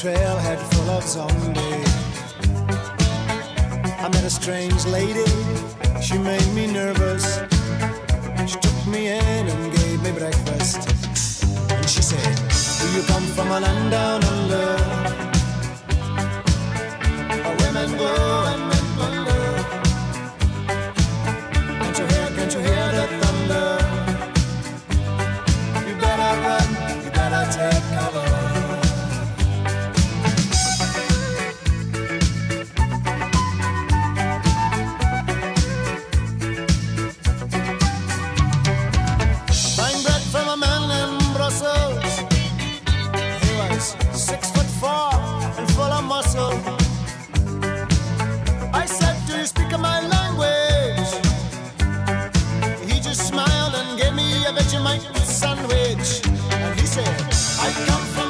trailhead full of zombies. I met a strange lady, she made me nervous. She took me in and gave me breakfast. And she said, do you come from a land down under, where women go and men plunder? Can't you hear the thunder? You better run, you better take cover. He was 6'4" and full of muscle. I said, do you speak my language? He just smiled and gave me a Vegemite sandwich. And he said, I come from